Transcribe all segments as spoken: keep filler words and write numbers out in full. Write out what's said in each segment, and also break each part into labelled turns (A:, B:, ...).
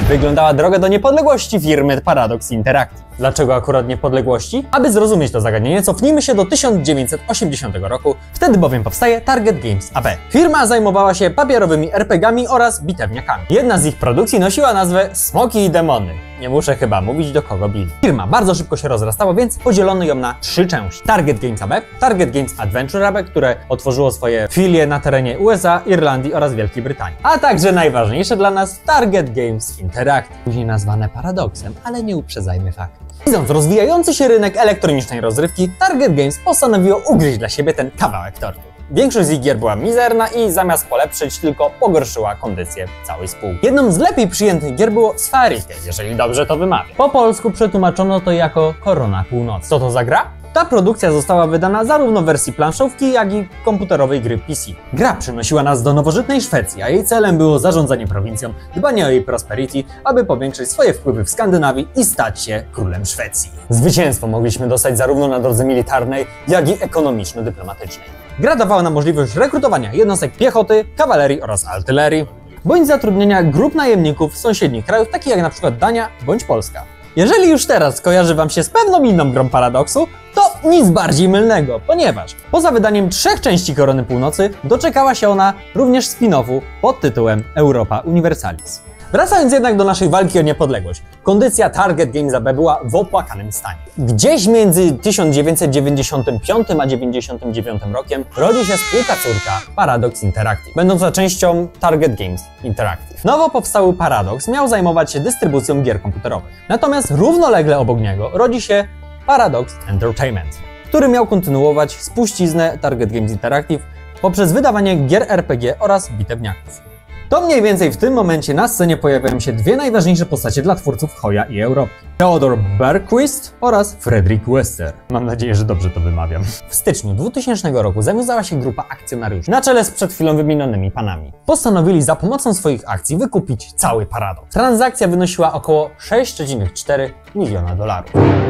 A: wyglądała droga do niepodległości firmy Paradox Interactive. Dlaczego akurat niepodległości? Aby zrozumieć to zagadnienie, cofnijmy się do tysiąc dziewięćset osiemdziesiątego roku, wtedy bowiem powstaje Target Games A B. Firma zajmowała się papierowymi er pe gami oraz bitewniakami. Jedna z ich produkcji nosiła nazwę Smoki i Demony. Nie muszę chyba mówić, do kogo bili. Firma bardzo szybko się rozrastała, więc podzielono ją na trzy części. Target Games A B, Target Games Adventure A B, które otworzyło swoje filie na terenie u es a, Irlandii oraz Wielkiej Brytanii. A także najważniejsze dla nas Target Games Interactive, później nazwane Paradoxem, ale nie uprzedzajmy faktów. Widząc rozwijający się rynek elektronicznej rozrywki, Target Games postanowiło ugryźć dla siebie ten kawałek tortu. Większość z ich gier była mizerna i zamiast polepszyć, tylko pogorszyła kondycję całej spółki. Jedną z lepiej przyjętych gier było Sphericke, jeżeli dobrze to wymawiam. Po polsku przetłumaczono to jako Korona Północy. Co to za gra? Ta produkcja została wydana zarówno w wersji planszówki, jak i komputerowej gry P C. Gra przenosiła nas do nowożytnej Szwecji, a jej celem było zarządzanie prowincją, dbanie o jej prosperity, aby powiększyć swoje wpływy w Skandynawii i stać się królem Szwecji. Zwycięstwo mogliśmy dostać zarówno na drodze militarnej, jak i ekonomiczno-dyplomatycznej. Gra dawała nam możliwość rekrutowania jednostek piechoty, kawalerii oraz artylerii, bądź zatrudnienia grup najemników z sąsiednich krajów, takich jak na przykład Dania bądź Polska. Jeżeli już teraz kojarzy Wam się z pewną inną grą Paradoxu, to nic bardziej mylnego, ponieważ poza wydaniem trzech części Korony Północy doczekała się ona również spin-offu pod tytułem Europa Universalis. Wracając jednak do naszej walki o niepodległość, kondycja Target Games A B była w opłakanym stanie. Gdzieś między tysiąc dziewięćset dziewięćdziesiątym piątym a dziewięćdziesiątym dziewiątym rokiem rodzi się spółka córka Paradox Interactive, będąca częścią Target Games Interactive. Nowo powstały Paradox miał zajmować się dystrybucją gier komputerowych. Natomiast równolegle obok niego rodzi się Paradox Entertainment, który miał kontynuować spuściznę Target Games Interactive poprzez wydawanie gier er pe gie oraz bitewniaków. To mniej więcej w tym momencie na scenie pojawiają się dwie najważniejsze postacie dla twórców Hoya i Europy. Theodor Bergquist oraz Fredrik Wester. Mam nadzieję, że dobrze to wymawiam. W styczniu dwutysięcznego roku zawiązała się grupa akcjonariuszy na czele z przed chwilą wymienionymi panami. Postanowili za pomocą swoich akcji wykupić cały Paradox. Transakcja wynosiła około sześć przecinek cztery miliona dolarów.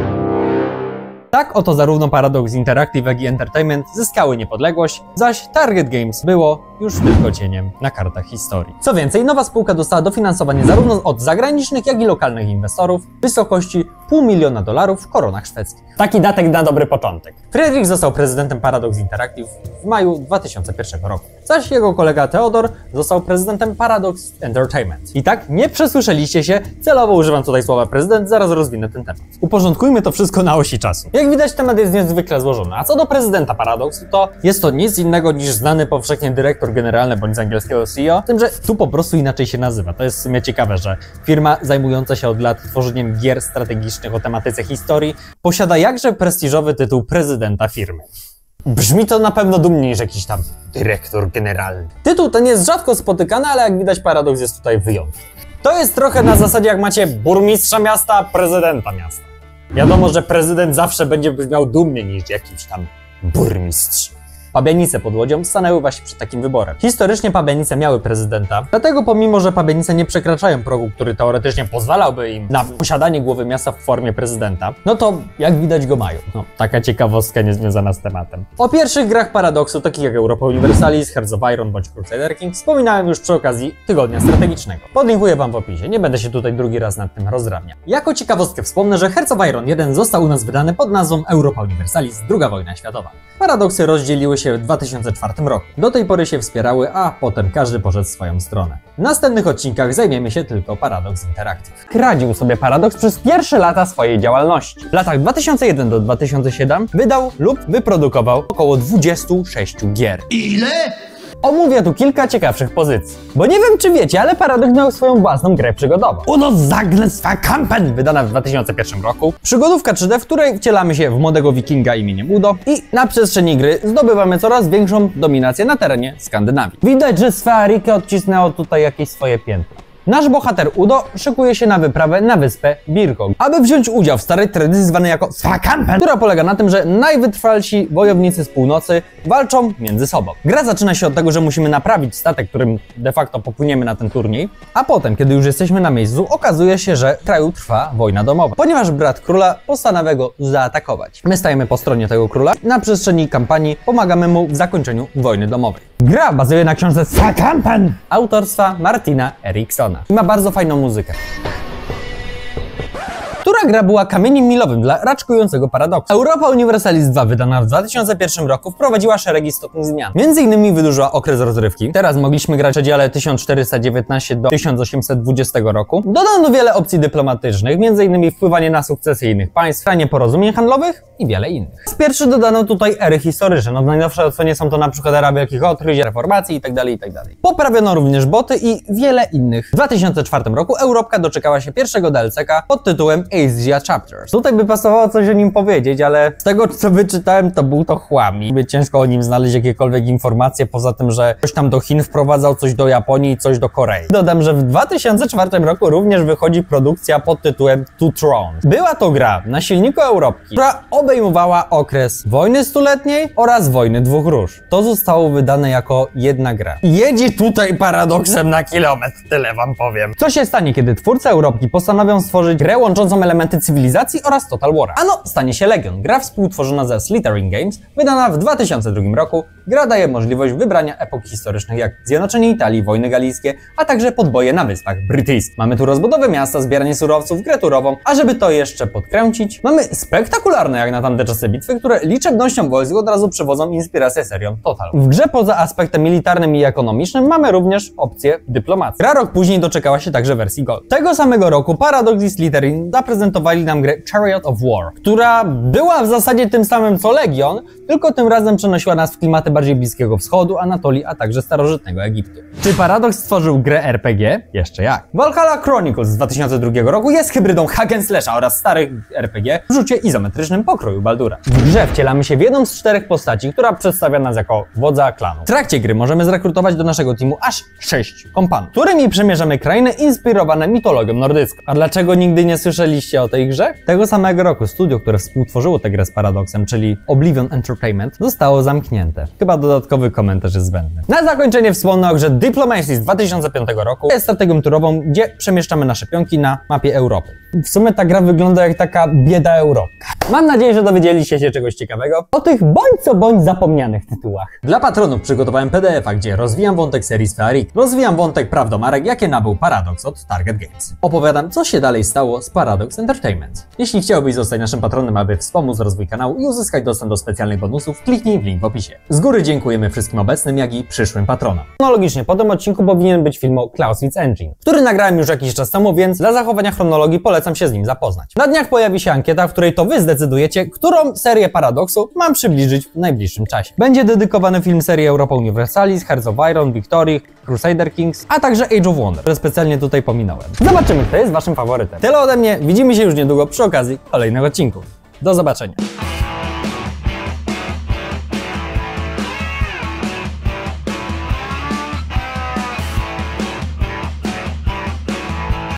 A: Tak oto zarówno Paradox Interactive, jak i Entertainment zyskały niepodległość, zaś Target Games było już tylko cieniem na kartach historii. Co więcej, nowa spółka dostała dofinansowanie zarówno od zagranicznych, jak i lokalnych inwestorów w wysokości pół miliona dolarów w koronach szwedzkich. Taki datek na dobry początek. Fredrik został prezydentem Paradox Interactive w maju dwa tysiące pierwszego roku, zaś jego kolega Theodor został prezydentem Paradox Entertainment. I tak, nie przesłyszeliście się, celowo używam tutaj słowa prezydent, zaraz rozwinę ten temat. Uporządkujmy to wszystko na osi czasu. Jak widać, temat jest niezwykle złożony, a co do prezydenta Paradoxu, to jest to nic innego niż znany powszechnie dyrektor generalny bądź z angielskiego C E O, tym, że tu po prostu inaczej się nazywa. To jest w sumie ciekawe, że firma zajmująca się od lat tworzeniem gier strategicznych o tematyce historii posiada jakże prestiżowy tytuł prezydenta firmy. Brzmi to na pewno dumniej niż jakiś tam dyrektor generalny. Tytuł ten jest rzadko spotykany, ale jak widać Paradox jest tutaj wyjątkiem. To jest trochę na zasadzie jak macie burmistrza miasta, prezydenta miasta. Wiadomo, że prezydent zawsze będzie brzmiał dumniej niż jakiś tam burmistrz. Pabianice pod Łodzią stanęły właśnie przed takim wyborem. Historycznie Pabianice miały prezydenta, dlatego pomimo, że Pabianice nie przekraczają progu, który teoretycznie pozwalałby im na posiadanie głowy miasta w formie prezydenta, no to jak widać go mają. No, taka ciekawostka niezwiązana z tematem. O pierwszych grach Paradoxu, takich jak Europa Universalis, Hearts of Iron bądź Crusader Kings, wspominałem już przy okazji tygodnia strategicznego. Podlinkuję wam w opisie, nie będę się tutaj drugi raz nad tym rozdrabniał. Jako ciekawostkę wspomnę, że Hearts of Iron jeden został u nas wydany pod nazwą Europa Universalis, druga wojna światowa. Paradoksy rozdzieliły się w dwa tysiące czwartym roku. Do tej pory się wspierały, a potem każdy poszedł w swoją stronę. W następnych odcinkach zajmiemy się tylko Paradox Interactive. Radził sobie Paradox przez pierwsze lata swojej działalności. W latach dwa tysiące jeden do dwa tysiące siedem wydał lub wyprodukował około dwadzieścia sześć gier. Ile? Omówię tu kilka ciekawszych pozycji. Bo nie wiem, czy wiecie, ale Paradox miał swoją własną grę przygodową. Uno Zagnes Kampen, wydana w dwa tysiące pierwszym roku. Przygodówka trzy D, w której wcielamy się w młodego wikinga imieniem Udo i na przestrzeni gry zdobywamy coraz większą dominację na terenie Skandynawii. Widać, że Sphericke odcisnęło tutaj jakieś swoje piętno. Nasz bohater Udo szykuje się na wyprawę na wyspę Birkog, aby wziąć udział w starej tradycji zwanej jako Svakampen, która polega na tym, że najwytrwalsi wojownicy z północy walczą między sobą. Gra zaczyna się od tego, że musimy naprawić statek, którym de facto popłyniemy na ten turniej, a potem, kiedy już jesteśmy na miejscu, okazuje się, że w kraju trwa wojna domowa, ponieważ brat króla postanawia go zaatakować. My stajemy po stronie tego króla i na przestrzeni kampanii pomagamy mu w zakończeniu wojny domowej. Gra bazuje na książce Sakampan autorstwa Martina Eriksona i ma bardzo fajną muzykę. Która gra była kamieniem milowym dla raczkującego paradoksu. Europa Universalis dwa, wydana w dwa tysiące pierwszym roku, wprowadziła szereg istotnych zmian. Między innymi wydłużyła okres rozrywki. Teraz mogliśmy grać w przedziale tysiąc czterysta dziewiętnaście do tysiąc osiemset dwudziestego roku. Dodano wiele opcji dyplomatycznych, między innymi wpływanie na sukcesy innych państw, trwanie porozumień handlowych i wiele innych. Z pierwszy dodano tutaj ery historyczne. No, najnowsze ocenie są to na przykład era wielkich odkryć, reformacji itd., itd. Poprawiono również boty i wiele innych. W dwa tysiące czwartym roku Europka doczekała się pierwszego D L C ka pod tytułem Asia Chapters. Tutaj by pasowało coś o nim powiedzieć, ale z tego co wyczytałem, to był to chłam i by ciężko o nim znaleźć jakiekolwiek informacje, poza tym, że coś tam do Chin wprowadzał, coś do Japonii i coś do Korei. Dodam, że w dwa tysiące czwartym roku również wychodzi produkcja pod tytułem Two Thrones. Była to gra na silniku Europki, która obejmowała okres wojny stuletniej oraz wojny dwóch róż. To zostało wydane jako jedna gra. Jedzie tutaj paradoksem na kilometr, tyle wam powiem. Co się stanie, kiedy twórcy Europki postanowią stworzyć grę łączącą elementy cywilizacji oraz Total War? Ano, stanie się Legion, gra współtworzona ze Slithering Games, wydana w dwa tysiące drugim roku. Gra daje możliwość wybrania epok historycznych jak zjednoczenie Italii, wojny galickie, a także podboje na Wyspach Brytyjskich. Mamy tu rozbudowę miasta, zbieranie surowców, grę turową, a żeby to jeszcze podkręcić, mamy spektakularne jak na tamte czasy bitwy, które liczebnością wojsk od razu przywodzą inspirację serią Total. W grze poza aspektem militarnym i ekonomicznym mamy również opcję dyplomacji. Gra rok później doczekała się także wersji Gold. Tego samego roku Paradox i Slithering zaprezentowali nam grę Chariot of War, która była w zasadzie tym samym co Legion, tylko tym razem przenosiła nas w klimaty bardziej Bliskiego Wschodu, Anatolii, a także starożytnego Egiptu. Czy Paradox stworzył grę R P G? Jeszcze jak. Valhalla Chronicles z dwa tysiące drugiego roku jest hybrydą hack and slasha oraz starych R P G w rzucie izometrycznym pokroju Baldura. W grze wcielamy się w jedną z czterech postaci, która przedstawia nas jako wodza klanu. W trakcie gry możemy zrekrutować do naszego teamu aż sześć kompanów, którymi przemierzamy krainy inspirowane mitologią nordycką. A dlaczego nigdy nie słyszeliście o tej grze? Tego samego roku studio, które współtworzyło tę grę z Paradoxem, czyli Oblivion Entertainment, zostało zamknięte. Chyba dodatkowy komentarz jest zbędny. Na zakończenie wspomnę o grze Diplomacy z dwa tysiące piątego roku. Jest strategią turową, gdzie przemieszczamy nasze pionki na mapie Europy. W sumie ta gra wygląda jak taka bieda Europka. Mam nadzieję, że dowiedzieliście się czegoś ciekawego o tych bądź co bądź zapomnianych tytułach. Dla patronów przygotowałem P D F a, gdzie rozwijam wątek serii Sfearik, rozwijam wątek prawdomarek, jakie nabył Paradox od Target Games. Opowiadam, co się dalej stało z Paradox Entertainment. Jeśli chciałbyś zostać naszym patronem, aby wspomóc rozwój kanału i uzyskać dostęp do specjalnych bonusów, kliknij w link w opisie. Z góry dziękujemy wszystkim obecnym, jak i przyszłym patronom. Chronologicznie po tym odcinku powinien być film o Clausewitz Engine, który nagrałem już jakiś czas temu, więc dla zachowania chronologii polecam się z nim zapoznać. Na dniach pojawi się ankieta, w której to wy zdecydujecie, którą serię Paradoxu mam przybliżyć w najbliższym czasie. Będzie dedykowany film serii Europa Universalis, Hearts of Iron, Victory, Crusader Kings, a także Age of Wonder, które specjalnie tutaj pominąłem. Zobaczymy, kto jest waszym faworytem. Tyle ode mnie, widzimy się już niedługo przy okazji kolejnych odcinków. Do zobaczenia.